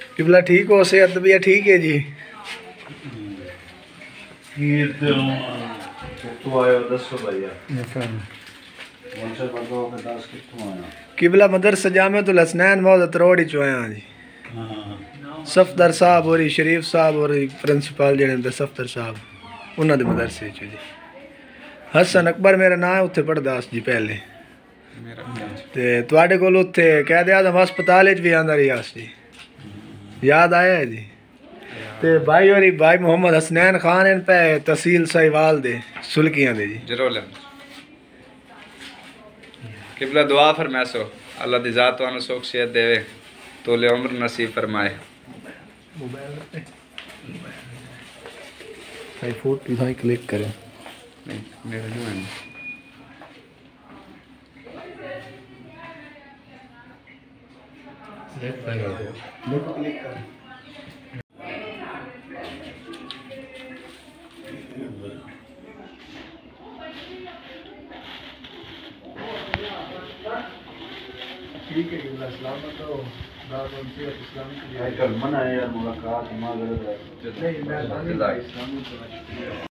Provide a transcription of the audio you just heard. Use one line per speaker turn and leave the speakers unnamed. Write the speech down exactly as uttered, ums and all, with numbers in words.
किबला ठीक हो, सेहत भी ठीक है जी। किबला मदरसा जामिअतुल हसनैन मौद तरोड़ी चो आया जी। सफदर साहब और शरीफ साहब और प्रिंसिपल जेडे सफदर साहब उन्होंने मदरसे चो जी। हसन अकबर मेरा नाम है, उत्थे पढ़दा जी पहले ते तुहाडे कोल उत्थे कैद आज़म हस्पताल भी आंदा रहा जी, याद आया है जी। ते भाई और भाई मोहम्मद हसनैन खान इन पे तहसील साहिवाल दे सुल्कियां दे जी।
जरूर किबला दुआ फरमासो अल्लाह दी जात वानु सुख सेहत देवे, तोले उम्र नसीब फरमाए।
भाई फोटो भाई क्लिक करें।
नहीं मेरे नहीं है।
फोटो क्लिक करें। ठीक है किबला सलामत हो। इस्लाम की मना है यार मुलाकात। नहीं मैं